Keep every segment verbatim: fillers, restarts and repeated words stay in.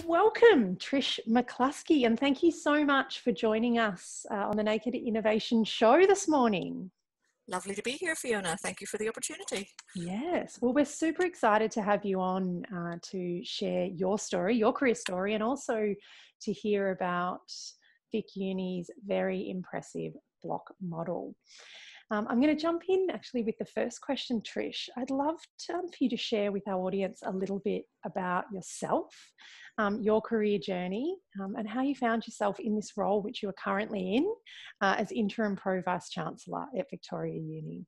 Welcome, Trish McCluskey, and thank you so much for joining us uh, on the Naked Innovation Show this morning. Lovely to be here, Fiona. Thank you for the opportunity. Yes, well, we're super excited to have you on uh, to share your story, your career story, and also to hear about Vic Uni's very impressive block model. Um, I'm going to jump in actually with the first question, Trish. I'd love to, um, for you to share with our audience a little bit about yourself, um, your career journey, um, and how you found yourself in this role, which you are currently in uh, as Interim Pro Vice Chancellor at Victoria Uni.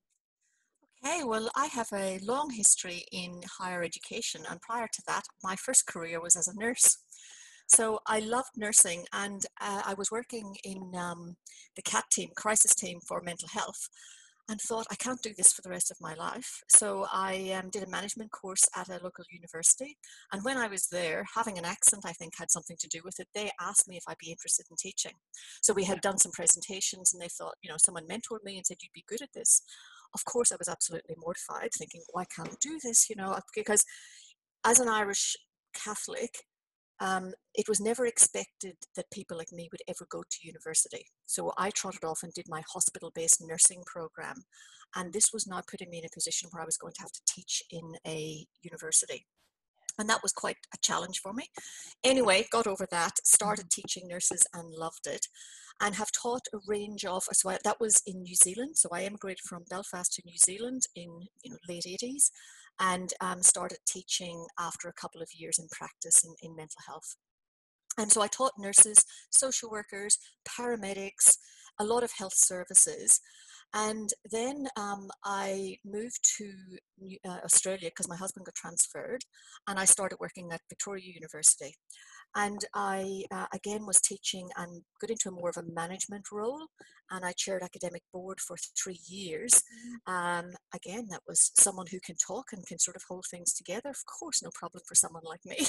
Okay, well, I have a long history in higher education, and prior to that, my first career was as a nurse. So I loved nursing, and uh, I was working in um, the C A T team, crisis team for mental health, and thought, I can't do this for the rest of my life. So I um, did a management course at a local university. And when I was there, having an accent, I think, had something to do with it. They asked me if I'd be interested in teaching. So we had done some presentations, and they thought, you know, someone mentored me and said, you'd be good at this. Of course, I was absolutely mortified, thinking, oh, I can't do this, you know, because as an Irish Catholic, Um, it was never expected that people like me would ever go to university. So I trotted off and did my hospital-based nursing program. And this was now putting me in a position where I was going to have to teach in a university. And that was quite a challenge for me. Anyway, got over that, started teaching nurses and loved it, and have taught a range of, so I, that was in New Zealand. So I emigrated from Belfast to New Zealand in you know late eighties, and um, started teaching after a couple of years in practice in, in mental health. And so I taught nurses, social workers, paramedics, a lot of health services. And then um, I moved to uh, Australia because my husband got transferred, and I started working at Victoria University. And I, uh, again, was teaching and got into more of a management role, and I chaired academic board for three years. Um, again, that was someone who can talk and can sort of hold things together. Of course, no problem for someone like me.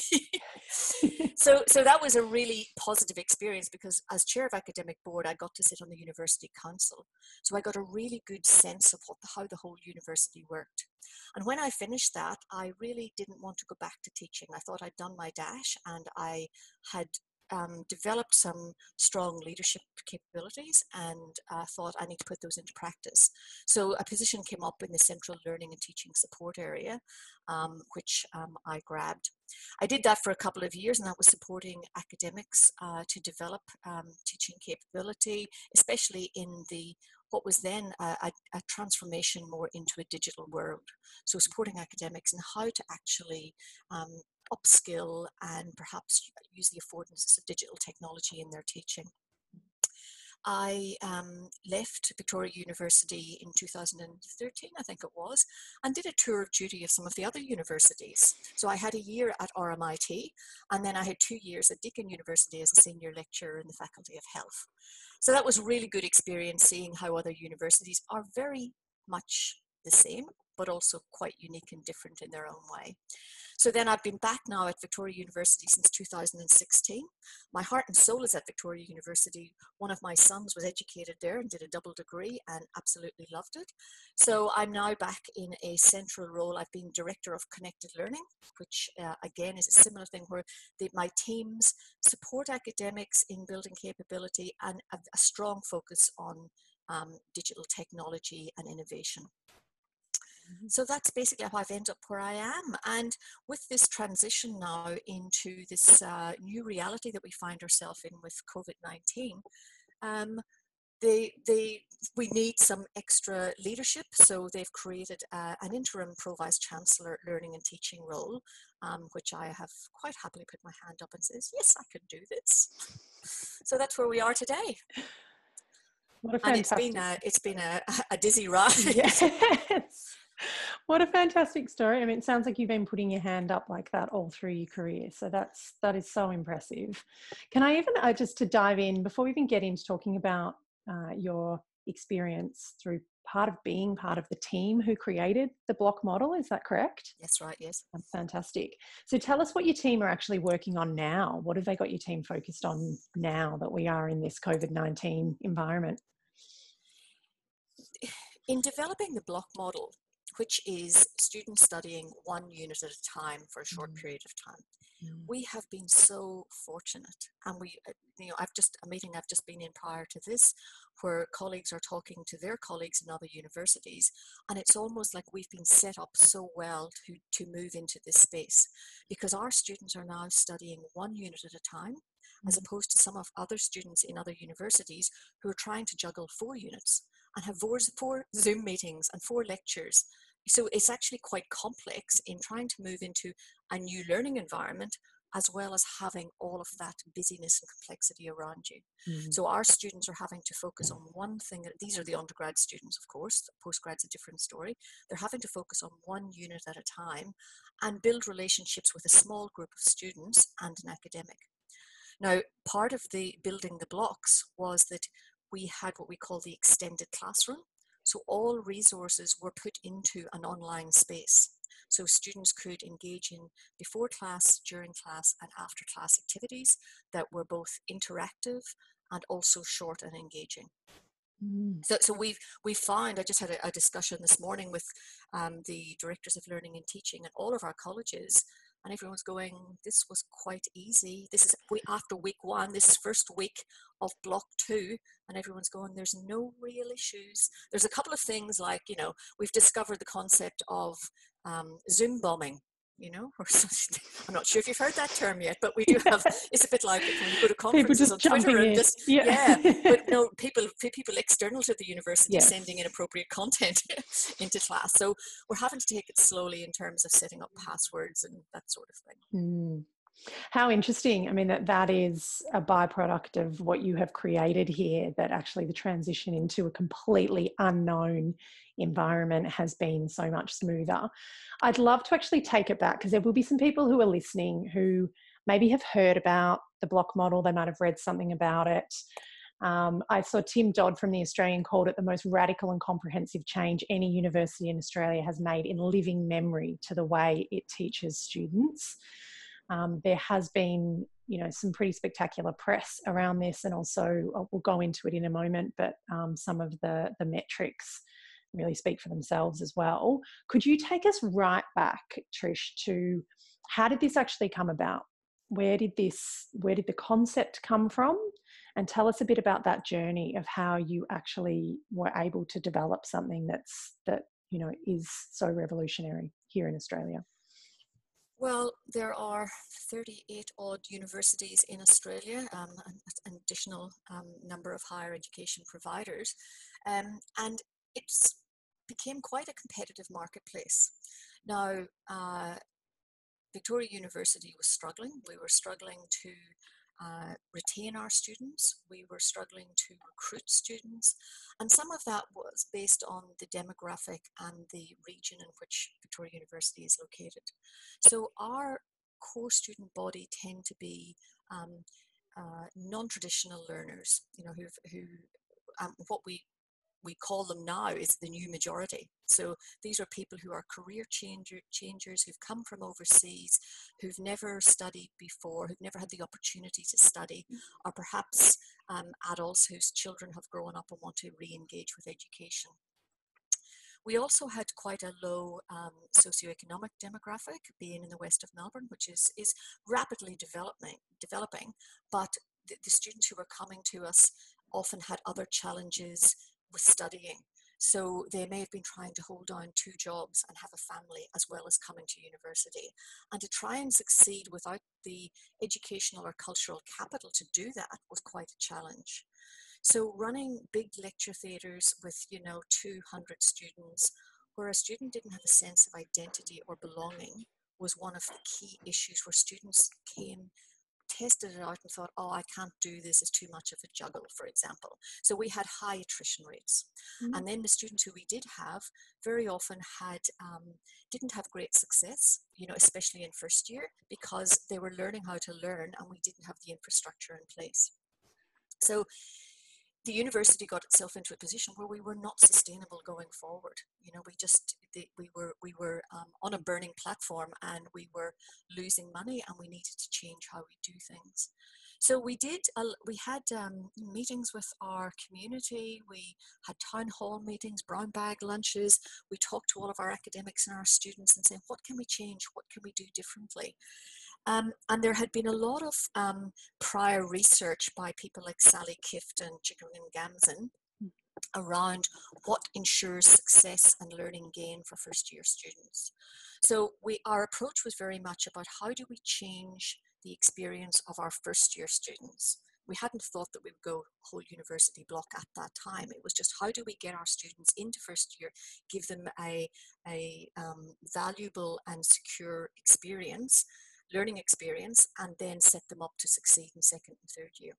so, so that was a really positive experience, because as chair of academic board, I got to sit on the university council. So I got a really good sense of what the, how the whole university worked. And when I finished that, I really didn't want to go back to teaching. I thought I'd done my dash, and I had um, developed some strong leadership capabilities, and uh, thought I need to put those into practice. So a position came up in the central learning and teaching support area, um, which um, I grabbed. I did that for a couple of years, and that was supporting academics uh, to develop um, teaching capability, especially in the what was then a, a, a transformation more into a digital world. So supporting academics in how to actually um, upskill and perhaps use the affordances of digital technology in their teaching. I um, left Victoria University in two thousand thirteen, I think it was, and did a tour of duty of some of the other universities. So I had a year at R M I T, and then I had two years at Deakin University as a senior lecturer in the Faculty of Health. So that was a really good experience, seeing how other universities are very much the same, but also quite unique and different in their own way. So then I've been back now at Victoria University since two thousand sixteen. My heart and soul is at Victoria University. One of my sons was educated there and did a double degree and absolutely loved it. So I'm now back in a central role. I've been Director of Connected Learning, which uh, again is a similar thing where the, my teams support academics in building capability and a, a strong focus on um, digital technology and innovation. So that's basically how I've ended up where I am. And with this transition now into this uh, new reality that we find ourselves in with COVID nineteen, um, they, they, we need some extra leadership. So they've created uh, an interim Pro Vice Chancellor learning and teaching role, um, which I have quite happily put my hand up and says, yes, I can do this. So that's where we are today. What a and it's fantastic been a, it's been a, a dizzy ride. Yes. What a fantastic story. I mean, it sounds like you've been putting your hand up like that all through your career. So that's, that is so impressive. Can I even, uh, just to dive in, before we even get into talking about uh, your experience through part of being part of the team who created the block model, is that correct? That's right, yes. That's fantastic. So tell us what your team are actually working on now. What have they got your team focused on now that we are in this COVID nineteen environment? In developing the block model, which is students studying one unit at a time for a short period of time, Mm. We have been so fortunate, and we, uh, you know, I've just, a meeting I've just been in prior to this, where colleagues are talking to their colleagues in other universities, and it's almost like we've been set up so well to, to move into this space, because our students are now studying one unit at a time, as Mm. opposed to some of other students in other universities who are trying to juggle four units and have four, four Zoom meetings and four lectures. So it's actually quite complex in trying to move into a new learning environment, as well as having all of that busyness and complexity around you. Mm. So our students are having to focus on one thing. These are the undergrad students, of course. Postgrad's a different story. They're having to focus on one unit at a time and build relationships with a small group of students and an academic. Now, part of the building the blocks was that we had what we call the extended classroom. So all resources were put into an online space. So students could engage in before class, during class, and after class activities that were both interactive and also short and engaging. Mm. So, so we've we found. I just had a, a discussion this morning with um, the directors of learning and teaching at all of our colleges, and everyone's going, "This was quite easy. This is we after week one. This is first week of block two, and everyone's going, there's no real issues. There's a couple of things like, you know, we've discovered the concept of um, Zoom bombing." You know, or something. I'm not sure if you've heard that term yet, but we do have. It's a bit like when you go to People conferences just on Twitter jumping and in. just Yeah. yeah. But no, people people external to the university Yes. sending inappropriate content into class. So we're having to take it slowly in terms of setting up passwords and that sort of thing. Mm. How interesting. I mean, that that is a byproduct of what you have created here, that actually the transition into a completely unknown environment has been so much smoother. I'd love to actually take it back, because there will be some people who are listening who maybe have heard about the block model. They might have read something about it. Um, I saw Tim Dodd from The Australian called it the most radical and comprehensive change any university in Australia has made in living memory to the way it teaches students. Um, there has been, you know, some pretty spectacular press around this, and also we'll go into it in a moment, but um, some of the, the metrics really speak for themselves as well. Could you take us right back, Trish, to how did this actually come about? Where did this, where did the concept come from? And tell us a bit about that journey of how you actually were able to develop something that's, that, you know, is so revolutionary here in Australia. Well, there are thirty-eight odd universities in Australia, um, an, an additional um, number of higher education providers, um, and it's became quite a competitive marketplace. Now, uh, Victoria University was struggling. We were struggling to uh, retain our students. We were struggling to recruit students. And some of that was based on the demographic and the region in which Victoria University is located. So our core student body tend to be um, uh, non-traditional learners, you know, who've, who um, what we we call them now is the new majority. So these are people who are career changer, changers, who've come from overseas, who've never studied before, who've never had the opportunity to study, or perhaps um, adults whose children have grown up and want to re-engage with education. We also had quite a low um, socioeconomic demographic, being in the west of Melbourne, which is, is rapidly developing, developing, but the, the students who were coming to us often had other challenges with studying. So they may have been trying to hold down two jobs and have a family as well as coming to university. And to try and succeed without the educational or cultural capital to do that was quite a challenge. So running big lecture theatres with, you know, two hundred students, where a student didn't have a sense of identity or belonging, was one of the key issues, where students came, tested it out and thought, oh, I can't do this, it's too much of a juggle, for example. So we had high attrition rates. Mm-hmm. And then the students who we did have very often had um, didn't have great success, you know, especially in first year, because they were learning how to learn and we didn't have the infrastructure in place. So the university got itself into a position where we were not sustainable going forward. You know, we just, the, we were, we were um, on a burning platform, and we were losing money, and we needed to change how we do things. So we did, uh, we had um, meetings with our community. We had town hall meetings, brown bag lunches. We talked to all of our academics and our students and saying, what can we change? What can we do differently? Um, and there had been a lot of um, prior research by people like Sally Kift and Chickering and Gamzin around what ensures success and learning gain for first year students. So we, our approach was very much about how do we change the experience of our first year students. We hadn't thought that we would go whole university block at that time. It was just how do we get our students into first year, give them a, a um, valuable and secure experience, learning experience, and then set them up to succeed in second and third year.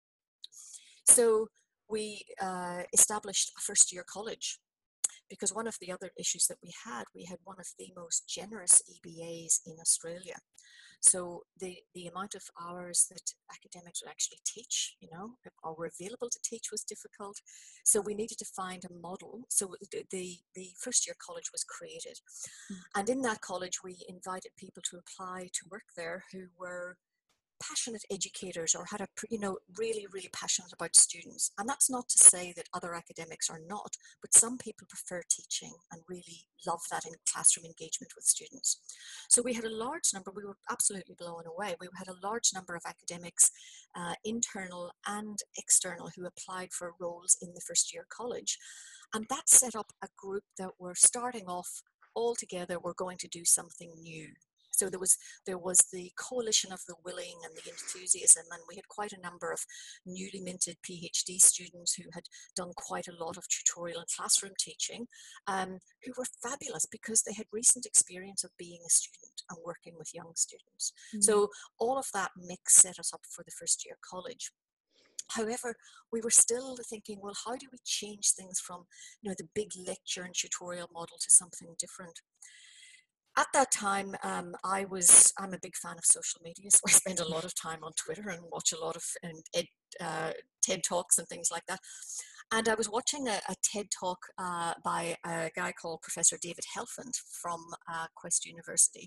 So we uh, established a first year college, because one of the other issues that we had, we had one of the most generous E B As in Australia. So the, the amount of hours that academics would actually teach, you know, or were available to teach was difficult. So we needed to find a model. So the, the, the first year college was created. Mm. And in that college, we invited people to apply to work there who were passionate educators or had a, you know, really, really passionate about students. And that's not to say that other academics are not, but some people prefer teaching and really love that in classroom engagement with students. So we had a large number, we were absolutely blown away. We had a large number of academics, uh, internal and external, who applied for roles in the first year college. And that set up a group that were starting off all together, we're going to do something new. So there was there was the coalition of the willing and the enthusiasm, and we had quite a number of newly minted PhD students who had done quite a lot of tutorial and classroom teaching, um, who were fabulous because they had recent experience of being a student and working with young students. Mm. So all of that mix set us up for the first year college. However, we were still thinking, well, how do we change things from, you know, the big lecture and tutorial model to something different? At that time, um, I was, I'm a big fan of social media, so I spend a lot of time on Twitter and watch a lot of and ed, uh, TED Talks and things like that. And I was watching a, a TED Talk uh, by a guy called Professor David Helfand from uh, Quest University.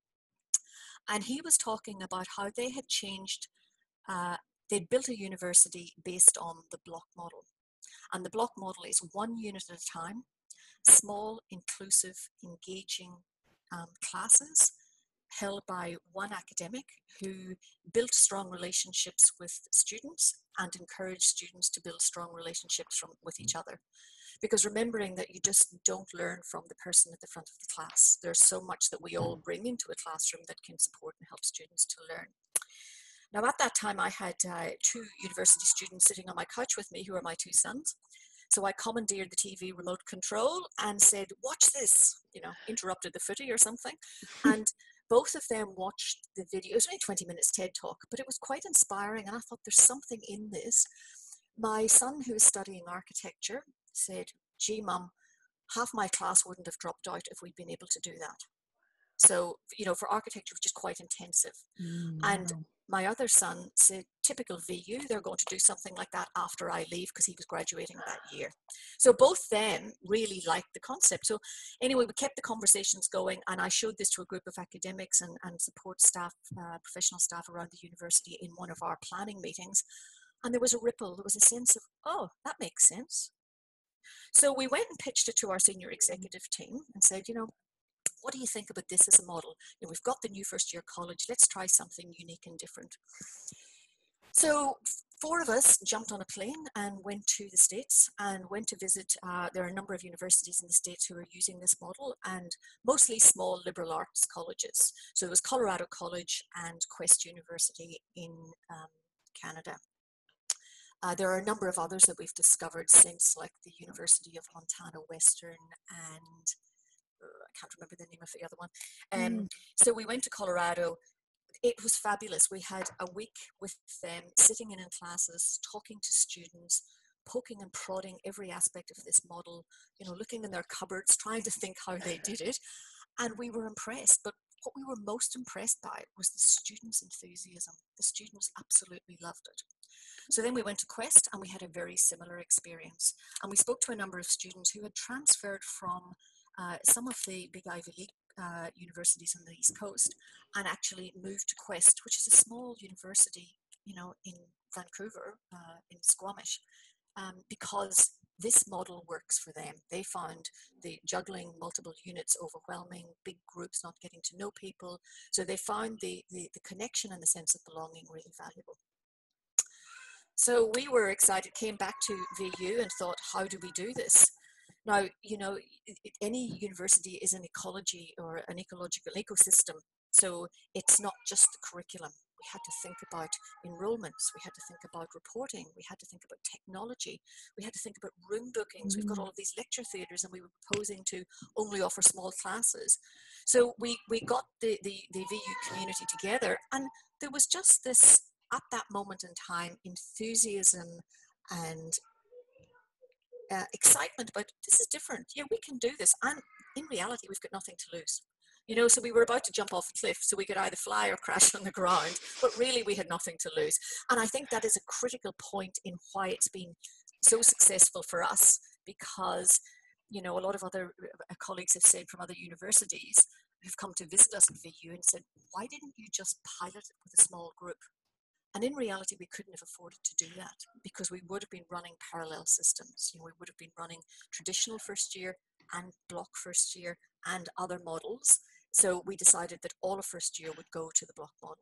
And he was talking about how they had changed, uh, they'd built a university based on the block model. And the block model is one unit at a time, small, inclusive, engaging Um, classes held by one academic who built strong relationships with students and encouraged students to build strong relationships from, with each other. Because remembering that you just don't learn from the person at the front of the class. There's so much that we all bring into a classroom that can support and help students to learn. Now, at that time, I had uh, two university students sitting on my couch with me who are my two sons. So I commandeered the T V remote control and said, watch this, you know, interrupted the footy or something. And both of them watched the video. It was only twenty minutes TED Talk, but it was quite inspiring. And I thought there's something in this. My son, who is studying architecture, said, gee, Mum, half my class wouldn't have dropped out if we'd been able to do that. So, you know, for architecture, which is quite intensive. Mm, and wow. My other son said, typical V U, they're going to do something like that after I leave, because he was graduating that year. So both them really liked the concept. So anyway, we kept the conversations going, and I showed this to a group of academics and, and support staff, uh, professional staff around the university in one of our planning meetings. And there was a ripple, there was a sense of, oh, that makes sense. So we went and pitched it to our senior executive team and said, you know, what do you think about this as a model? You know, we've got the new first year college. Let's try something unique and different. So four of us jumped on a plane and went to the States and went to visit. Uh, there are a number of universities in the States who are using this model, and mostly small liberal arts colleges. So it was Colorado College and Quest University in um, Canada. Uh, there are a number of others that we've discovered since, like the University of Montana Western and I can't remember the name of the other one. Um, mm. So we went to Colorado. It was fabulous. We had a week with them, sitting in in classes, talking to students, poking and prodding every aspect of this model, you know, looking in their cupboards, trying to think how they did it. And we were impressed. But what we were most impressed by was the students' enthusiasm. The students absolutely loved it. So then we went to Quest, and we had a very similar experience. And we spoke to a number of students who had transferred from Uh, some of the big Ivy League uh, universities on the East Coast, and actually moved to Quest, which is a small university, you know, in Vancouver, uh, in Squamish, um, because this model works for them. They found the juggling multiple units overwhelming, big groups not getting to know people. So they found the, the, the connection and the sense of belonging really valuable. So we were excited, came back to V U and thought, how do we do this? Now, you know, any university is an ecology or an ecological ecosystem. So it's not just the curriculum. We had to think about enrollments. We had to think about reporting. We had to think about technology. We had to think about room bookings. Mm. We've got all of these lecture theatres, and we were proposing to only offer small classes. So we, we got the, the, the V U community together, and there was just this, at that moment in time, enthusiasm and uh, excitement about this is different. Yeah, we can do this. And in reality, we've got nothing to lose. You know, so we were about to jump off a cliff, so we could either fly or crash on the ground, but really we had nothing to lose. And I think that is a critical point in why it's been so successful for us, because, you know, a lot of other colleagues have said from other universities who've come to visit us at V U and said, why didn't you just pilot it with a small group? And in reality, we couldn't have afforded to do that because we would have been running parallel systems. You know, we would have been running traditional first year and block first year and other models. So we decided that all of first year would go to the block model.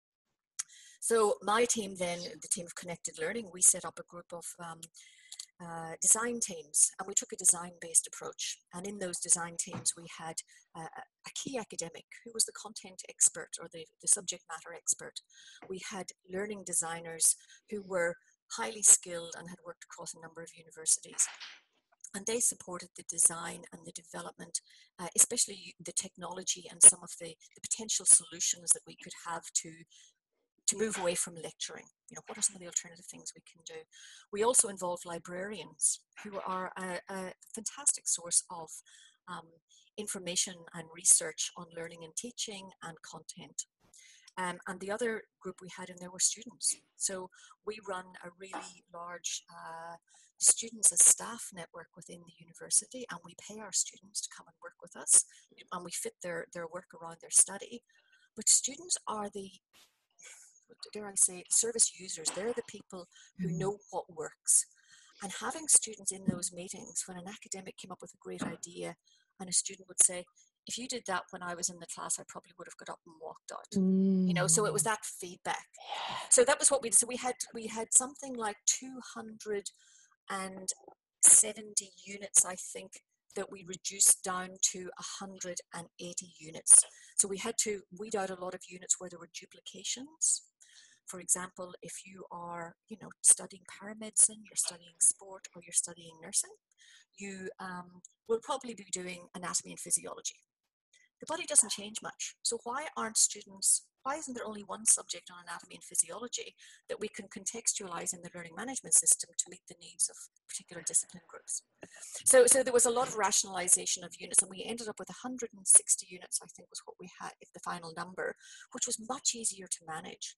So my team then, the team of Connected Learning, we set up a group of um, uh, design teams, and we took a design-based approach. And in those design teams, we had uh, a key academic who was the content expert or the, the subject matter expert. We had learning designers who were highly skilled and had worked across a number of universities. And they supported the design and the development, uh, especially the technology and some of the, the potential solutions that we could have to, to move away from lecturing. You know, what are some of the alternative things we can do? We also involved librarians who are a, a fantastic source of um, information and research on learning and teaching and content. Um, and the other group we had in there were students. So we run a really large uh, students as staff network within the university, and we pay our students to come and work with us, and we fit their, their work around their study. But students are the, dare I say, service users. They're the people who know what works. And having students in those meetings, when an academic came up with a great idea and a student would say, if you did that when I was in the class, I probably would have got up and walked out. Mm. You know, so it was that feedback. So that was what we did. So we had, we had something like two hundred seventy units, I think, that we reduced down to one hundred eighty units. So we had to weed out a lot of units where there were duplications. For example, if you are, you know, studying paramedicine, you're studying sport, or you're studying nursing, you um, will probably be doing anatomy and physiology. The body doesn't change much. So why aren't students, why isn't there only one subject on anatomy and physiology that we can contextualize in the learning management system to meet the needs of particular discipline groups? So, so there was a lot of rationalization of units, and we ended up with one hundred sixty units, I think was what we had, if the final number, which was much easier to manage.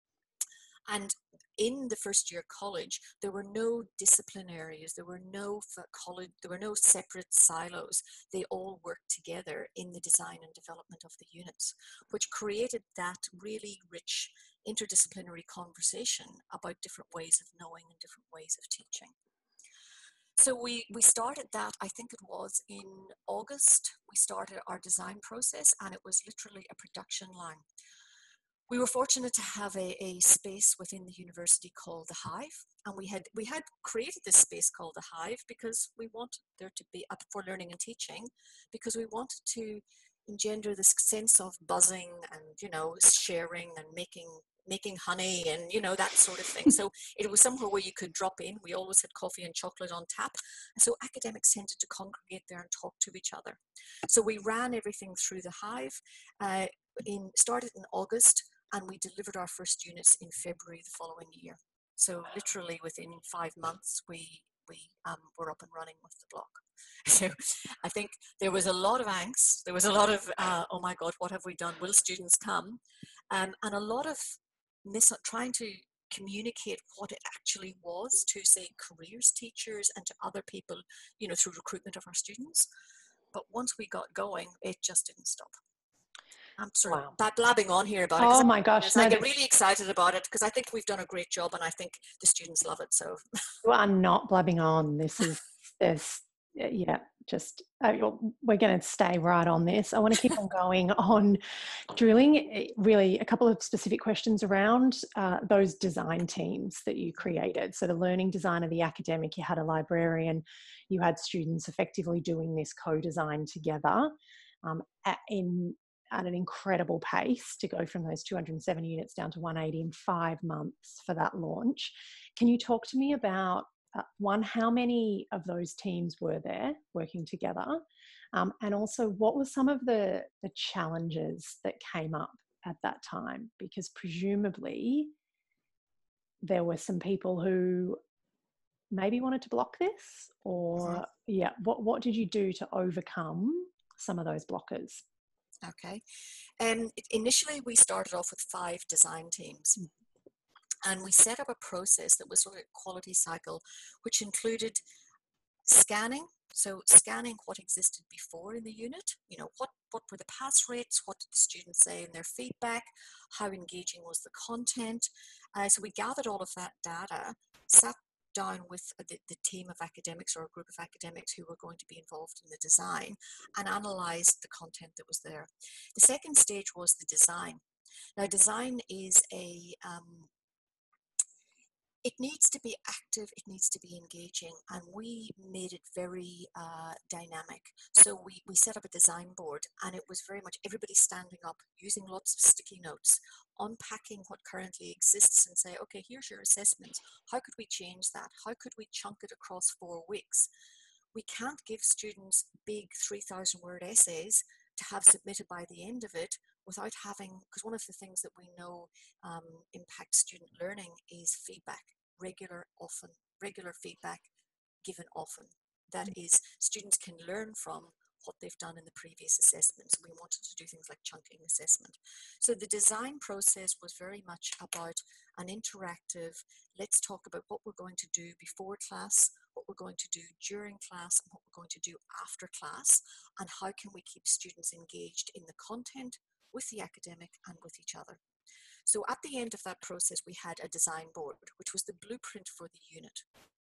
And in the first year college, there were no discipline areas, there were no college, there were no separate silos. They all worked together in the design and development of the units, which created that really rich interdisciplinary conversation about different ways of knowing and different ways of teaching. So we, we started that, I think it was in August, we started our design process, and it was literally a production line. We were fortunate to have a, a space within the university called the Hive, and we had we had created this space called the Hive because we wanted there to be up for learning and teaching, because we wanted to engender this sense of buzzing and, you know, sharing and making making honey and, you know, that sort of thing. So it was somewhere where you could drop in. We always had coffee and chocolate on tap, and so academics tended to congregate there and talk to each other. So we ran everything through the Hive. Uh, in started in August. And we delivered our first units in February the following year. So literally within five months, we, we um, were up and running with the block. So I think there was a lot of angst. There was a lot of, uh, oh my God, what have we done? Will students come? Um, and a lot of mis- trying to communicate what it actually was to, say, careers teachers and to other people, you know, through recruitment of our students. But once we got going, it just didn't stop. I'm sort wow. of blabbing on here about it. Oh my gosh. No, I get really excited about it because I think we've done a great job, and I think the students love it. So you are not blabbing on. This is there's, yeah, just, uh, we're going to stay right on this. I want to keep on going on drilling really a couple of specific questions around uh, those design teams that you created. So the learning designer, the academic, you had a librarian, you had students effectively doing this co-design together um, at, in, at an incredible pace to go from those two hundred seventy units down to one hundred eighty in five months for that launch. Can you talk to me about, uh, one, how many of those teams were there working together? Um, and also, what were some of the, the challenges that came up at that time? Because presumably there were some people who maybe wanted to block this, or Mm-hmm. yeah, what, what did you do to overcome some of those blockers? Okay. Um, initially, we started off with five design teams. And we set up a process that was sort of a quality cycle, which included scanning. So scanning what existed before in the unit, you know, what, what were the pass rates, what did the students say in their feedback, how engaging was the content. Uh, so we gathered all of that data, sat down with the, the team of academics or a group of academics who were going to be involved in the design and analysed the content that was there. The second stage was the design. Now, design is a um, it needs to be active, it needs to be engaging, and we made it very uh, dynamic. So we, we set up a design board, and it was very much everybody standing up, using lots of sticky notes, unpacking what currently exists and say, okay, here's your assessment. How could we change that? How could we chunk it across four weeks? We can't give students big three thousand word essays to have submitted by the end of it without having, because one of the things that we know um, impacts student learning is feedback, regular, often, regular feedback given often. That is, students can learn from what they've done in the previous assessments. We wanted to do things like chunking assessment. So the design process was very much about an interactive, let's talk about what we're going to do before class, what we're going to do during class, and what we're going to do after class, and how can we keep students engaged in the content, with the academic, and with each other. So at the end of that process, we had a design board, which was the blueprint for the unit.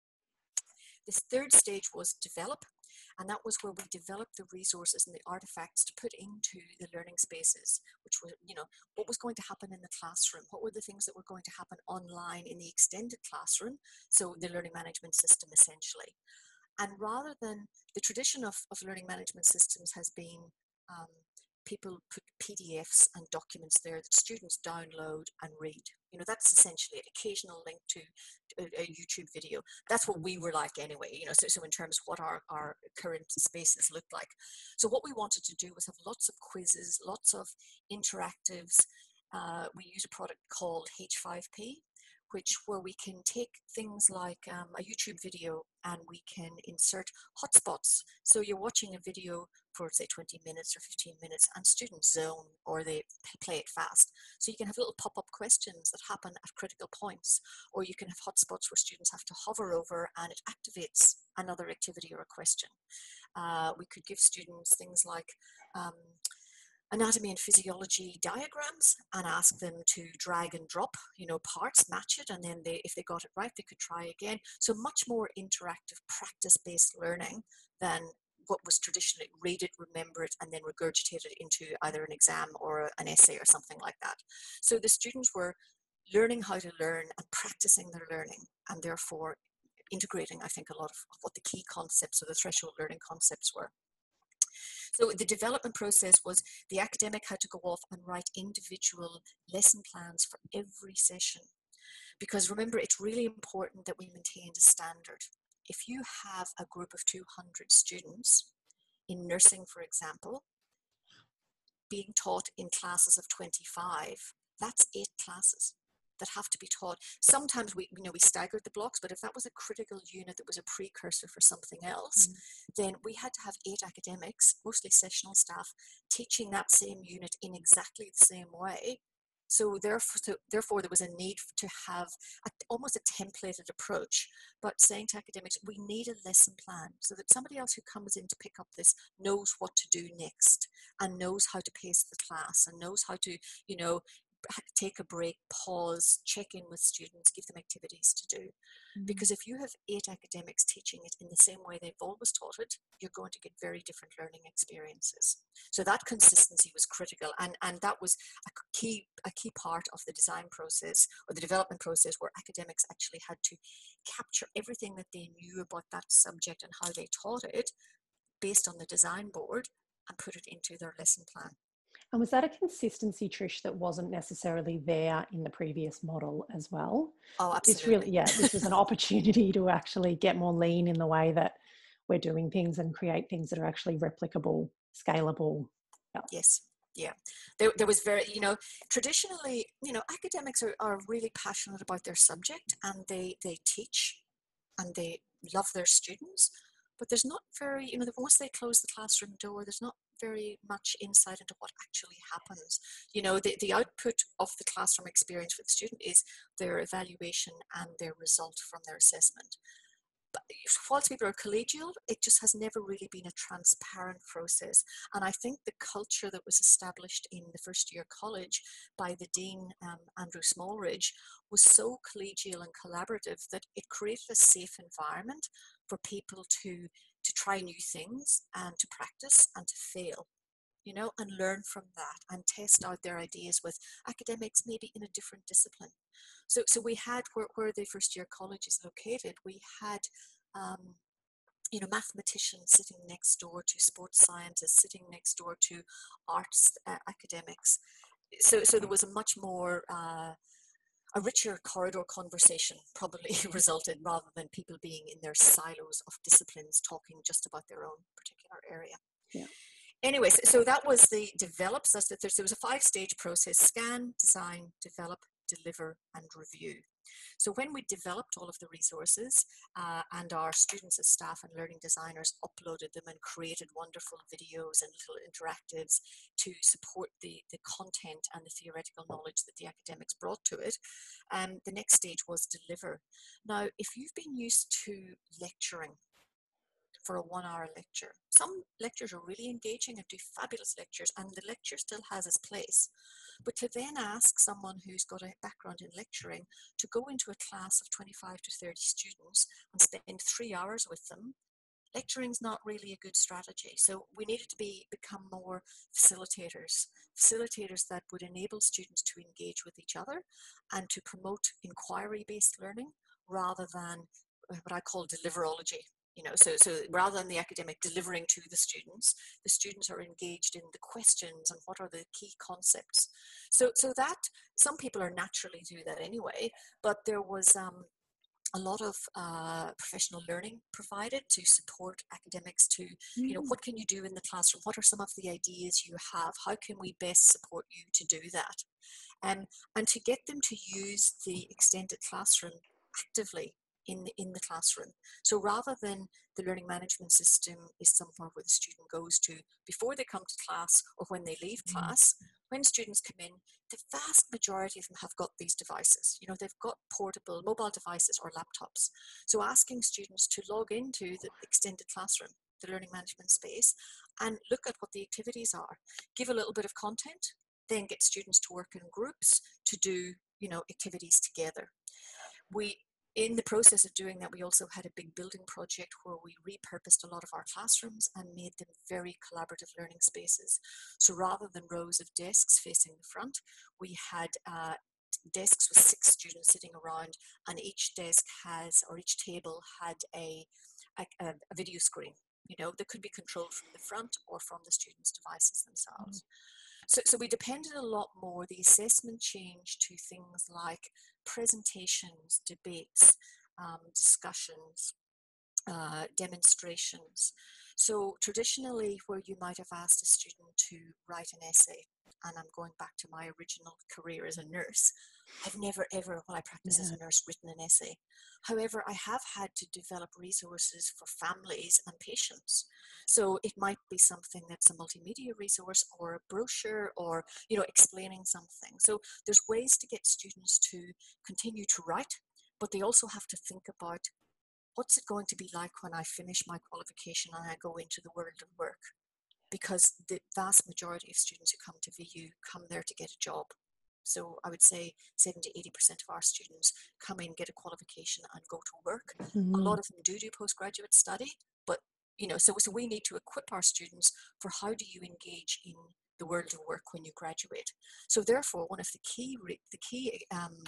This third stage was develop, and that was where we developed the resources and the artifacts to put into the learning spaces, which were, you know, what was going to happen in the classroom, what were the things that were going to happen online in the extended classroom, so the learning management system essentially. And rather than the tradition of, of learning management systems has been um, people put P D Fs and documents there that students download and read. You know, that's essentially an occasional link to a, a YouTube video. That's what we were like anyway, you know, so, so in terms of what our, our current spaces look like. So what we wanted to do was have lots of quizzes, lots of interactives. Uh, we use a product called H five P, which where we can take things like um, a YouTube video and we can insert hotspots. So you're watching a video for say twenty minutes or fifteen minutes and students zone or they play it fast. So you can have little pop-up questions that happen at critical points, or you can have hotspots where students have to hover over and it activates another activity or a question. Uh, we could give students things like um, anatomy and physiology diagrams and ask them to drag and drop, you know, parts, match it, and then they, if they got it right, they could try again. So much more interactive, practice-based learning than what was traditionally read it, remember it, and then regurgitate it into either an exam or an essay or something like that. So the students were learning how to learn and practicing their learning, and therefore integrating, I think, a lot of what the key concepts or the threshold learning concepts were. So the development process was the academic had to go off and write individual lesson plans for every session. Because remember, it's really important that we maintain a standard. If you have a group of two hundred students in nursing, for example, being taught in classes of twenty-five, that's eight classes that have to be taught. Sometimes we, you know, we staggered the blocks, but if that was a critical unit that was a precursor for something else, mm-hmm. then we had to have eight academics, mostly sessional staff, teaching that same unit in exactly the same way. So therefore, so therefore there was a need to have a, almost a templated approach, but saying to academics, we need a lesson plan so that somebody else who comes in to pick up this knows what to do next and knows how to pace the class and knows how to, you know, take a break, pause, check in with students, give them activities to do. Mm. Because if you have eight academics teaching it in the same way they've always taught it, you're going to get very different learning experiences. So that consistency was critical, and, and that was a key, a key part of the design process or the development process, where academics actually had to capture everything that they knew about that subject and how they taught it based on the design board and put it into their lesson plan. And was that a consistency, Trish, that wasn't necessarily there in the previous model as well? Oh, This absolutely. really, yeah, this was an opportunity to actually get more lean in the way that we're doing things and create things that are actually replicable, scalable. Yeah. Yes. Yeah. There, there was very, you know, traditionally, you know, academics are, are really passionate about their subject, and they, they teach and they love their students, but there's not very, you know, once they close the classroom door, there's not very much insight into what actually happens. You know, the, the output of the classroom experience for the student is their evaluation and their result from their assessment. But whilst people are collegial, it just has never really been a transparent process. And I think the culture that was established in the first year college by the Dean, um, Andrew Smallridge, was so collegial and collaborative that it created a safe environment for people to, to try new things and to practice and to fail, you know, and learn from that and test out their ideas with academics maybe in a different discipline. So, so we had, where, where the first year college is located, we had, um, you know, mathematicians sitting next door to sports scientists, sitting next door to arts uh, academics. So, so there was a much more, uh, a richer corridor conversation probably resulted, rather than people being in their silos of disciplines talking just about their own particular area. Yeah. Anyways, so that was the develops. That's the, there was a five-stage process: scan, design, develop, deliver, and review. So when we developed all of the resources, uh, and our students as staff and learning designers uploaded them and created wonderful videos and little interactives to support the, the content and the theoretical knowledge that the academics brought to it, um, the next stage was deliver. Now, if you've been used to lecturing for a one hour lecture, some lectures are really engaging and do fabulous lectures, and the lecture still has its place. But to then ask someone who's got a background in lecturing to go into a class of twenty-five to thirty students and spend three hours with them, lecturing's not really a good strategy. So we needed to be become more facilitators, facilitators that would enable students to engage with each other and to promote inquiry-based learning rather than what I call deliverology. You know, so, so rather than the academic delivering to the students, the students are engaged in the questions and what are the key concepts. So, so that some people are naturally do that anyway, but there was um, a lot of uh, professional learning provided to support academics to, you know, what can you do in the classroom? What are some of the ideas you have? How can we best support you to do that? Um, and to get them to use the extended classroom actively in the, in the classroom. So rather than the learning management system is somewhere where the student goes to before they come to class or when they leave class, when students come in, the vast majority of them have got these devices. You know, they've got portable mobile devices or laptops. So asking students to log into the extended classroom, the learning management space, and look at what the activities are, give a little bit of content, then get students to work in groups to do, you know, activities together. We, in the process of doing that, we also had a big building project where we repurposed a lot of our classrooms and made them very collaborative learning spaces. So rather than rows of desks facing the front, we had uh, desks with six students sitting around, and each desk has, or each table had a, a, a video screen, you know, that could be controlled from the front or from the students' devices themselves. So, so we depended a lot more. The assessment changed to things like presentations, debates, um, discussions, uh, demonstrations. So traditionally, where you might have asked a student to write an essay, and I'm going back to my original career as a nurse, I've never ever, while I practice as a nurse, written an essay. However, I have had to develop resources for families and patients. So it might be something that's a multimedia resource or a brochure or, you know, explaining something. So there's ways to get students to continue to write, but they also have to think about, what's it going to be like when I finish my qualification and I go into the world of work? Because the vast majority of students who come to V U come there to get a job. So I would say seventy, eighty percent of our students come in, get a qualification and go to work. A Mm. lot of them do do postgraduate study, but you know, so, so we need to equip our students for how do you engage in the world of work when you graduate. So therefore, one of the key, the key um,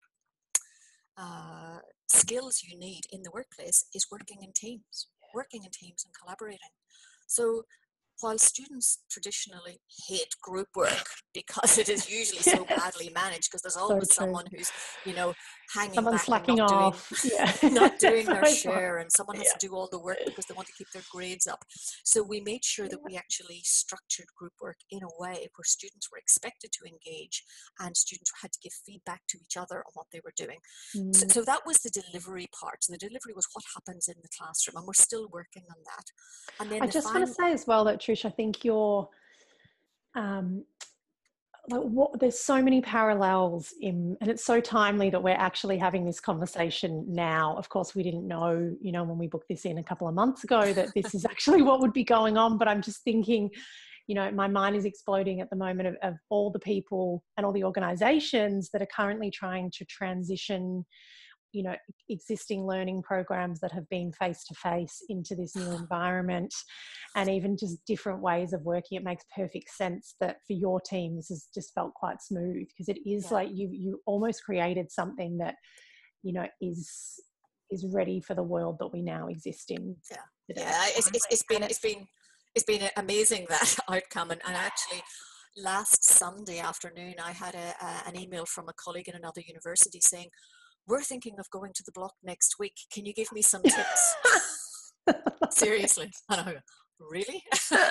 uh, skills you need in the workplace is working in teams, working in teams and collaborating. So while students traditionally hate group work because it is usually so Yes. badly managed, because there's So always true. someone who's, you know, hanging Someone back and slacking not doing off. Yeah. not doing It's their always one. share, and someone has Yeah. to do all the work because they want to keep their grades up. So we made sure that Yeah. we actually structured group work in a way where students were expected to engage and students had to give feedback to each other on what they were doing. Mm. So, so that was the delivery part. So the delivery was what happens in the classroom, and we're still working on that. And then I the just final, want to say as well that, Trish, I think you're um, like what, there's so many parallels in, and it's so timely that we're actually having this conversation now. Of course, we didn't know, you know, when we booked this in a couple of months ago that this is actually what would be going on. But I'm just thinking, you know, my mind is exploding at the moment of, of all the people and all the organizations that are currently trying to transition, you know, existing learning programs that have been face to face into this new environment, and even just different ways of working. It makes perfect sense that for your team this has just felt quite smooth, because it is yeah. like you you almost created something that, you know, is is ready for the world that we now exist in Yeah, today. yeah. It's, it's, it's been And it's been it's been amazing, that outcome. And, and actually, last Sunday afternoon, I had a, a, an email from a colleague in another university saying, "We're thinking of going to the block next week. Can you give me some tips?" Seriously, and I go, really?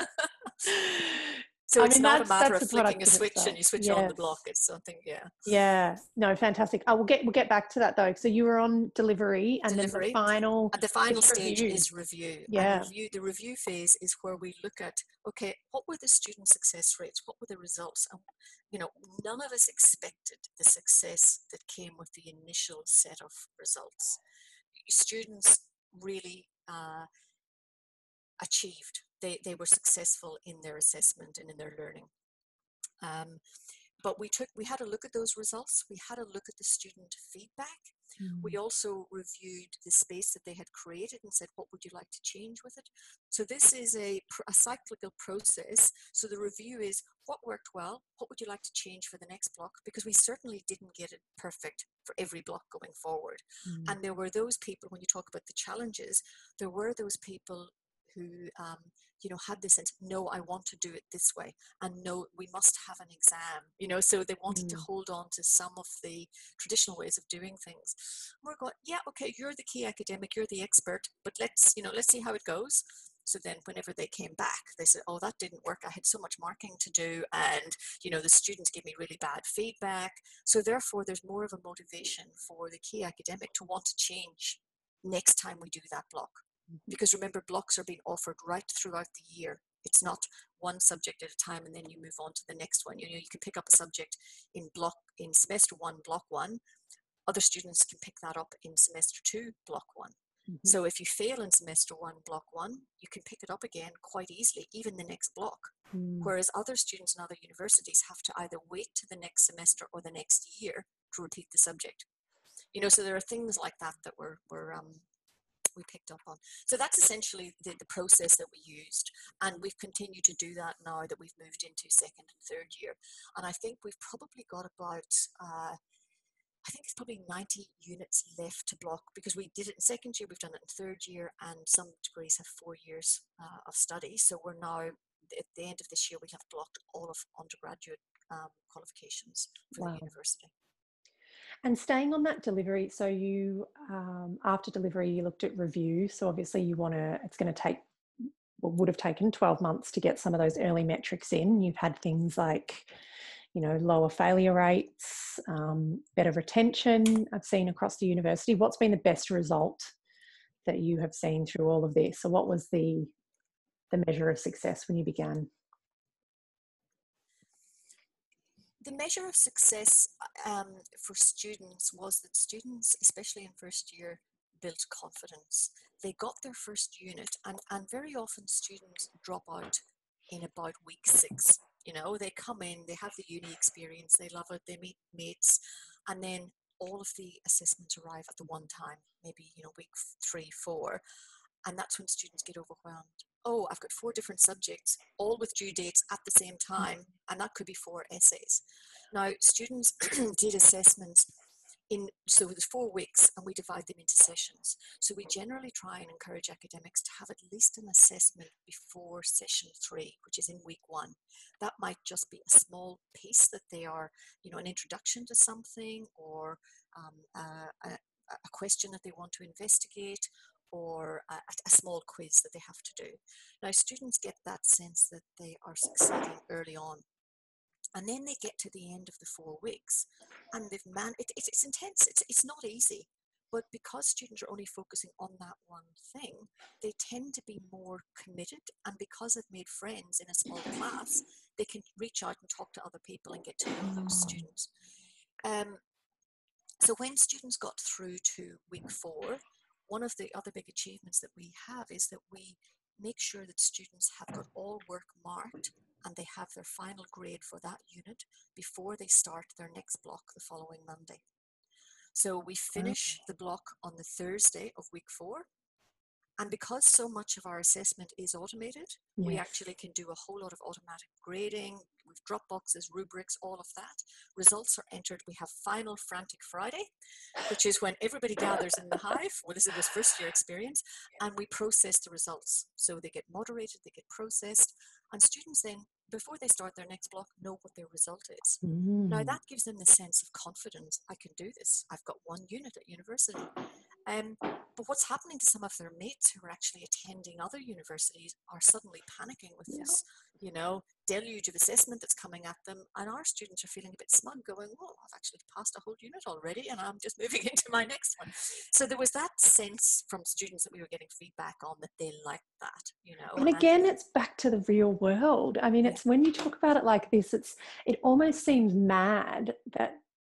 So I it's mean, not a that's matter that's of a flicking product a in switch and itself. you switch on the block. Yes. It's something, yeah. Yeah, no, fantastic. I will get we'll get back to that though. So you were on delivery, and then the Delivery. final And the final is stage review. is review. And Yeah. review, the review phase is where we look at, okay, what were the student success rates? What were the results? And, you know, none of us expected the success that came with the initial set of results. Students really uh, achieved. They, they were successful in their assessment and in their learning. Um, but we took, we had a look at those results. We had a look at the student feedback. Mm. We also reviewed the space that they had created and said, what would you like to change with it? So this is a, a cyclical process. So the review is what worked well, what would you like to change for the next block? Because we certainly didn't get it perfect for every block going forward. Mm. And there were those people, when you talk about the challenges, there were those people who, um, you know, had this sense, no, I want to do it this way, and no, we must have an exam, you know, so they wanted mm. to hold on to some of the traditional ways of doing things. We're going, yeah, okay, you're the key academic, you're the expert, but let's, you know, let's see how it goes. So then whenever they came back, they said, oh, that didn't work. I had so much marking to do. And, you know, the students gave me really bad feedback. So therefore, there's more of a motivation for the key academic to want to change next time we do that block. Because remember, blocks are being offered right throughout the year. It's not one subject at a time and then you move on to the next one. You know, you can pick up a subject in block in semester one, block one. Other students can pick that up in semester two, block one. Mm-hmm. So if you fail in semester one, block one, you can pick it up again quite easily, even the next block. Mm. Whereas other students in other universities have to either wait to the next semester or the next year to repeat the subject. You know, so there are things like that that we're, we're um, we picked up on. So that's essentially the, the process that we used. And we've continued to do that now that we've moved into second and third year. And I think we've probably got about, uh, I think it's probably ninety units left to block, because we did it in second year, we've done it in third year, and some degrees have four years uh, of study. So we're now, at the end of this year, we have blocked all of undergraduate um, qualifications for wow. the university. And staying on that delivery, so you, um, after delivery, you looked at review. So obviously you want to, it's going to take, well, would have taken twelve months to get some of those early metrics in. You've had things like, you know, lower failure rates, um, better retention I've seen across the university. What's been the best result that you have seen through all of this? So what was the, the measure of success when you began? The measure of success um, for students was that students, especially in first year, built confidence. They got their first unit, and, and very often students drop out in about week six. You know, they come in, they have the uni experience, they love it, they meet mates, and then all of the assessments arrive at the one time, maybe, you know, week three, four, and that's when students get overwhelmed. Oh, I've got four different subjects, all with due dates at the same time, and that could be four essays. Now, students did assessments in, so there's four weeks, and we divide them into sessions. So we generally try and encourage academics to have at least an assessment before session three, which is in week one. That might just be a small piece that they are, you know, an introduction to something, or um, a, a, a question that they want to investigate, or a, a small quiz that they have to do. Now, students get that sense that they are succeeding early on. And then they get to the end of the four weeks, and they've man. It, it's, it's intense. It's it's not easy, but because students are only focusing on that one thing, they tend to be more committed. And because they've made friends in a small class, they can reach out and talk to other people and get to know those students. Um, so when students got through to week four, one of the other big achievements that we have is that we make sure that students have got all work marked and they have their final grade for that unit before they start their next block the following Monday. So we finish the block on the Thursday of week four. And because so much of our assessment is automated, yes. we actually can do a whole lot of automatic grading. We've drop boxes, rubrics, all of that. Results are entered. We have final Frantic Friday, which is when everybody gathers in the hive. Well, this is this first year experience, and we process the results. So they get moderated, they get processed, and students then, before they start their next block, know what their result is. Mm. Now that gives them the sense of confidence. I can do this. I've got one unit at university. Um, but what's happening to some of their mates who are actually attending other universities are suddenly panicking with yeah. this, you know, deluge of assessment that's coming at them. And our students are feeling a bit smug, going, well, I've actually passed a whole unit already and I'm just moving into my next one. So there was that sense from students that we were getting feedback on that they liked that, you know. And again, and it's back to the real world. I mean, it's yeah. when you talk about it like this, it's it almost seems mad that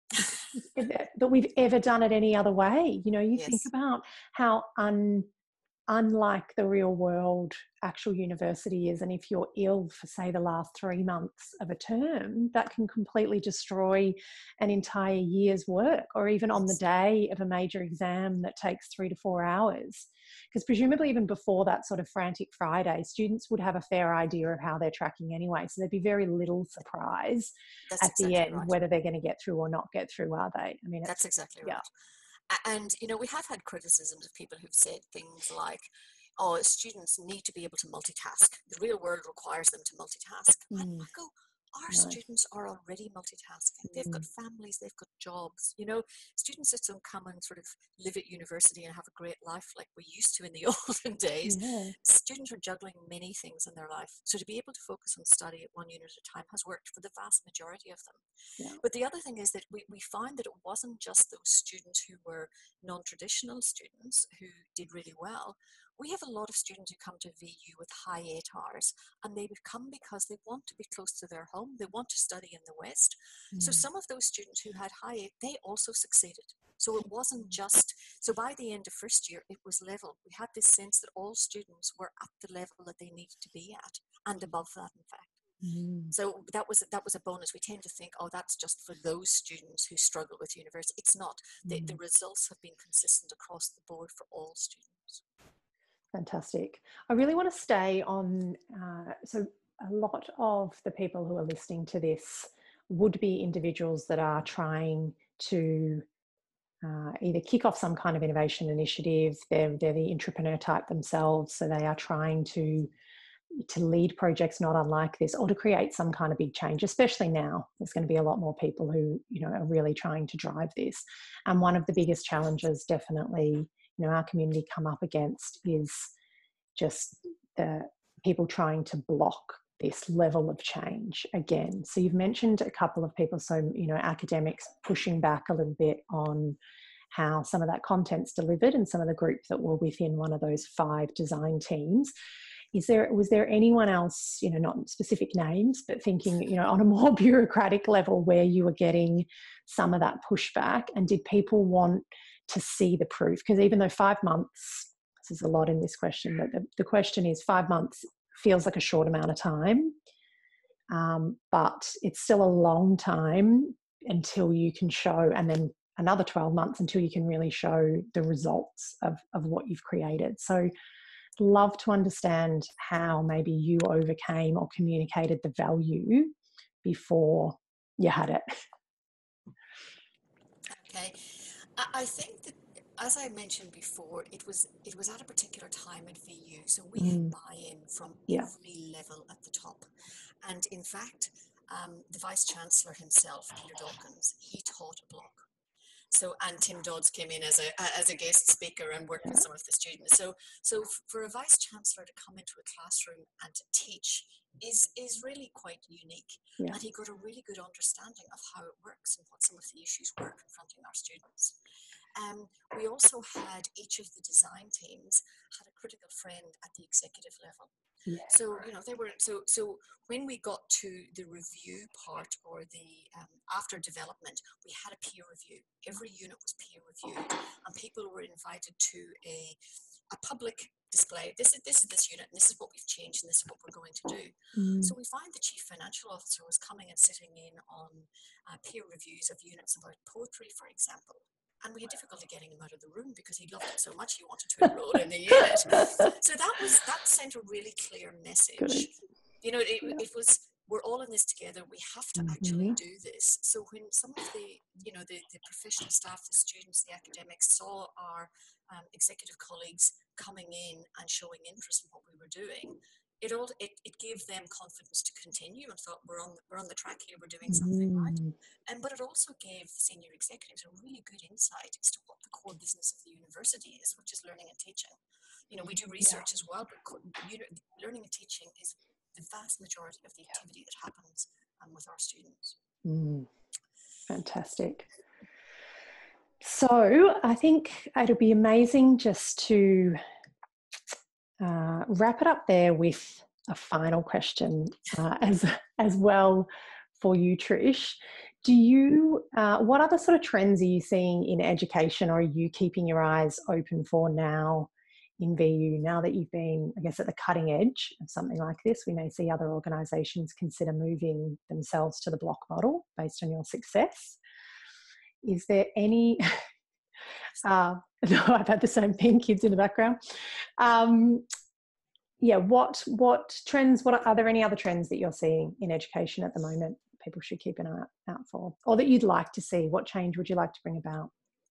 that we've ever done it any other way. You know, you yes. think about how un, unlike the real world actual university is, and if you're ill for, say, the last three months of a term, that can completely destroy an entire year's work, or even on the day of a major exam that takes three to four hours. Because presumably even before that sort of Frantic Friday, students would have a fair idea of how they're tracking anyway. So there'd be very little surprise That's at exactly the end right. whether they're going to get through or not get through, are they? I mean, it's, That's exactly yeah. right. And, you know, we have had criticisms of people who've said things like, oh, students need to be able to multitask. The real world requires them to multitask. Mm. And I go, our no. students are already multitasking. They've mm. got families, they've got jobs. You know, students just don't come and sort of live at university and have a great life like we used to in the olden days. Yeah. Students are juggling many things in their life. So to be able to focus on study at one unit at a time has worked for the vast majority of them. Yeah. But the other thing is that we, we found that it wasn't just those students who were non-traditional students who did really well. We have a lot of students who come to V U with high A T A Rs, and they would come because they want to be close to their home. They want to study in the West. Mm. So some of those students who had high A, they also succeeded. So it wasn't just, so by the end of first year, it was level. We had this sense that all students were at the level that they needed to be at, and above that, in fact. Mm. So that was that was a bonus. We tend to think, oh, that's just for those students who struggle with university. It's not. Mm. The, the results have been consistent across the board for all students. Fantastic. I really want to stay on, uh, so a lot of the people who are listening to this would be individuals that are trying to uh, either kick off some kind of innovation initiative. They're, they're the entrepreneur type themselves, so they are trying to to lead projects not unlike this, or to create some kind of big change, especially now. There's going to be a lot more people who, you know, are really trying to drive this. And one of the biggest challenges definitely, you know, our community come up against is just the people trying to block this level of change again. So you've mentioned a couple of people, so, you know, academics pushing back a little bit on how some of that content's delivered, and some of the groups that were within one of those five design teams. Is there, was there anyone else, you know, not specific names, but thinking, you know, on a more bureaucratic level, where you were getting some of that pushback? And did people want to see the proof? Because even though five months, this is a lot in this question, but the, the question is, five months feels like a short amount of time. Um, but it's still a long time until you can show, and then another twelve months until you can really show the results of, of what you've created. So love to understand how maybe you overcame or communicated the value before you had it. Okay. I, I think that, as I mentioned before, it was it was at a particular time at V U, so we had Mm, buy-in from yeah. every level at the top. And in fact, um, the Vice Chancellor himself, Peter Dawkins, he taught a block. So, and Tim Dodds came in as a as a guest speaker and worked Yeah. with some of the students. So, so for a vice chancellor to come into a classroom and to teach is is really quite unique. Yeah. And he got a really good understanding of how it works and what some of the issues were confronting our students. Um, we also had each of the design teams had a critical friend at the executive level. Yeah. So, you know, they were, so, so when we got to the review part, or the, um, after development, we had a peer review. Every unit was peer reviewed, and people were invited to a, a public display. This is, this is this unit, and this is what we've changed, and this is what we're going to do. Mm, So we find the chief financial officer was coming and sitting in on uh, peer reviews of units about poetry, for example. And we had difficulty getting him out of the room because he loved it so much he wanted to enroll in the unit. So that was that sent a really clear message. good. You know, it, Yeah. it was, we're all in this together. We have to Mm-hmm. actually do this. So when some of the, you know, the, the professional staff, the students, the academics saw our um, executive colleagues coming in and showing interest in what we were doing, it all it, it gave them confidence to continue and thought we're on we're on the track here, we're doing something right. Mm, And but it also gave the senior executives a really good insight as to what the core business of the university is, which is learning and teaching. You know, we do research yeah. as well, but you know, learning and teaching is the vast majority of the activity that happens um, with our students. Mm, fantastic. So I think it'll be amazing just to uh, wrap it up there with a final question uh, as as well for you, Trish. Do you, uh, what other sort of trends are you seeing in education, or are you keeping your eyes open for now in V U? Now that you've been, I guess, at the cutting edge of something like this, we may see other organisations consider moving themselves to the block model based on your success. Is there any, uh, no, I've had the same thing, kids in the background. Um, yeah, what what trends, what are there any other trends that you're seeing in education at the moment people should keep an eye out for, or that you'd like to see? What change would you like to bring about?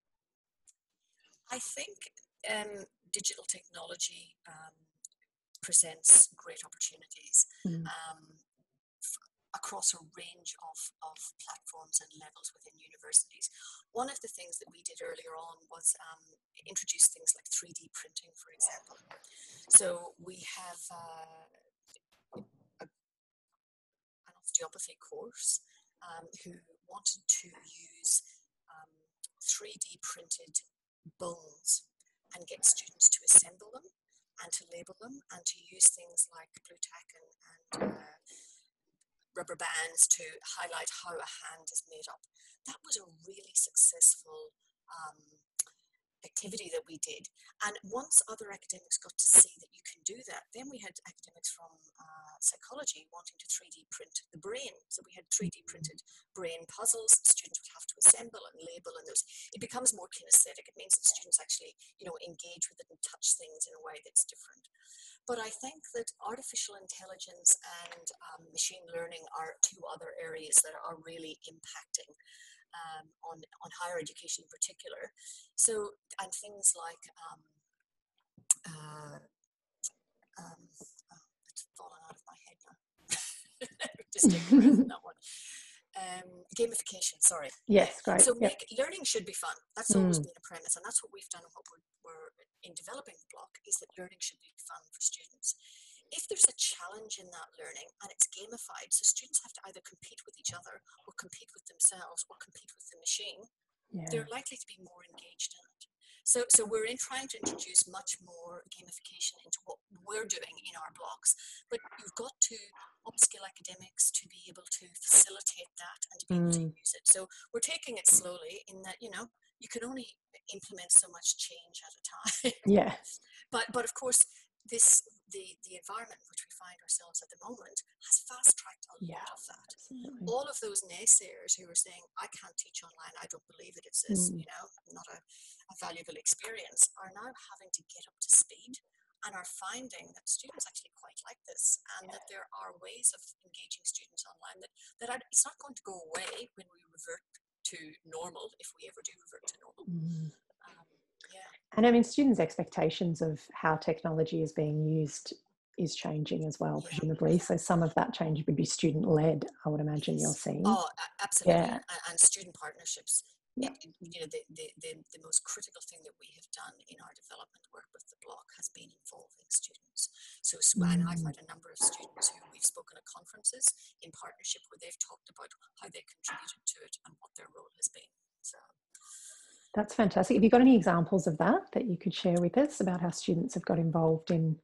I think um, digital technology um, presents great opportunities. Mm. Um, across a range of, of platforms and levels within universities. One of the things that we did earlier on was um, introduce things like three D printing, for example. So we have uh, a, an osteopathy course um, who wanted to use um, three D printed bones and get students to assemble them and to label them and to use things like blue tack and, and uh, rubber bands to highlight how a hand is made up. That was a really successful um, activity that we did. And once other academics got to see that you can do that, then we had academics from uh, psychology wanting to three D print the brain. So we had three D printed brain puzzles that students would have to assemble and label, and those, it becomes more kinesthetic. It means that students actually, you know, engage with it and touch things in a way that's different. But I think that artificial intelligence and um, machine learning are two other areas that are really impacting um, on, on higher education in particular. So, and things like, um, uh, um, oh, it's fallen out of my head now. Just take a breath on that one. Um, gamification, sorry. Yes, Yeah. great. So Yep. make learning should be fun. That's always Mm. been a premise, and that's what we've done and what we're, we're in developing the block, is that learning should be fun for students. If there's a challenge in that learning and it's gamified, so students have to either compete with each other or compete with themselves or compete with the machine, Yeah. they're likely to be more engaged in it. So, so we're in trying to introduce much more gamification into what we're doing in our blocks. But you've got to upskill academics to be able to facilitate that and to be able to Mm. use it. So we're taking it slowly in that, you know, you can only implement so much change at a time. Yeah. But, but of course, this the, the environment in which we find ourselves at the moment has fast-tracked a Yeah, lot of that. absolutely. All of those naysayers who were saying, I can't teach online, I don't believe it, it's this, Mm. you know, not a, a valuable experience, are now having to get up to speed and are finding that students actually quite like this, and that there are ways of engaging students online that, that are, it's not going to go away when we revert to normal, if we ever do revert to normal. Mm. Um, yeah. And I mean, students' expectations of how technology is being used is changing as well, Yeah. presumably. So some of that change would be student-led, I would imagine you're seeing. Oh, absolutely. Yeah. And, and student partnerships. Yeah. It, you know, the, the, the, the most critical thing that we have done in our development work with the block has been involving students. So, and I've had a number of students who we've spoken at conferences in partnership where they've talked about how they contributed to it and what their role has been. So That's fantastic. Have you got any examples of that that you could share with us about how students have got involved in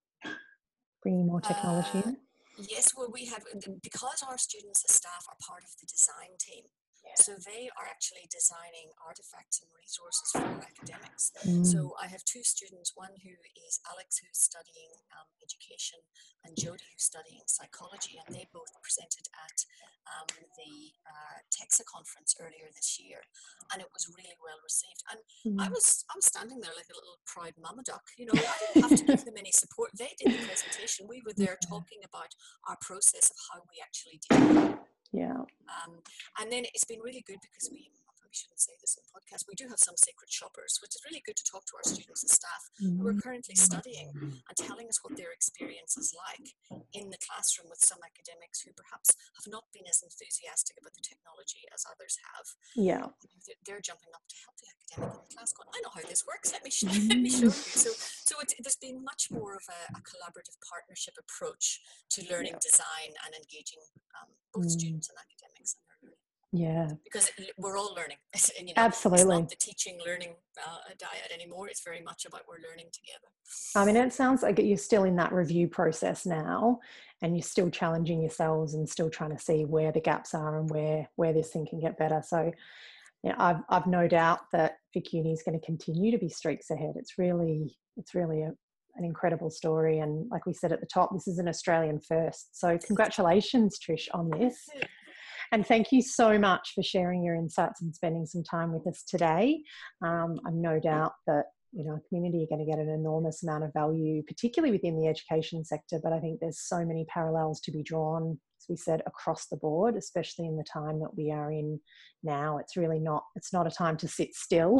bringing more technology uh, in? yes, well, we have, because our students as staff are part of the design team, so they are actually designing artifacts and resources for academics. Mm. So I have two students, one who is Alex, who's studying um, education, and Jodie, who's studying psychology, and they both presented at um, the uh, TEXA conference earlier this year, and it was really well received. And Mm. I was I was standing there like a little proud mama duck, you know, I didn't have to give them any support. They did the presentation. We were there Yeah. talking about our process of how we actually did it. Yeah. Um, and then it's been really good because we, I probably shouldn't say this in the podcast, we do have some secret shoppers, which is really good to talk to our students and staff who are currently studying and telling us what their experience is like in the classroom with some academics who perhaps have not been as enthusiastic about the technology as others have. Yeah. They're, they're jumping up to help the academic in the class going, I know how this works, let me, sh- let me show you. So, so it, there's been much more of a, a collaborative partnership approach to learning Yeah. design and engaging um, both Mm. students and academics in their learning. Yeah. Because it, we're all learning. And, you know, Absolutely. it's not the teaching learning uh, diet anymore. It's very much about we're learning together. I mean, it sounds like you're still in that review process now, and you're still challenging yourselves and still trying to see where the gaps are and where where this thing can get better. So, you know, I've I've no doubt that Vic Uni is going to continue to be streaks ahead. It's really it's really a, an incredible story, and like we said at the top, this is an Australian first. So, congratulations, Trish, on this. And thank you so much for sharing your insights and spending some time with us today. Um, I'm no doubt that, you know, community are going to get an enormous amount of value, particularly within the education sector. But I think there's so many parallels to be drawn, as we said, across the board, especially in the time that we are in now. It's really not, it's not a time to sit still.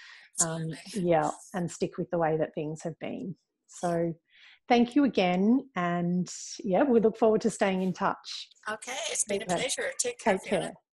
Um, yeah, and stick with the way that things have been. So thank you again. And yeah, we look forward to staying in touch. Okay, it's been Okay. a pleasure. Take care, Take Fiona. care.